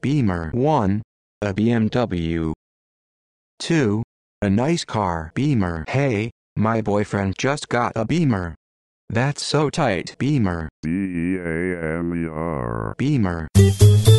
Beamer. 1. A BMW. 2. A nice car. Beamer. Hey, my boyfriend just got a Beamer. That's so tight. Beamer. B-E-A-M-E-R. Beamer.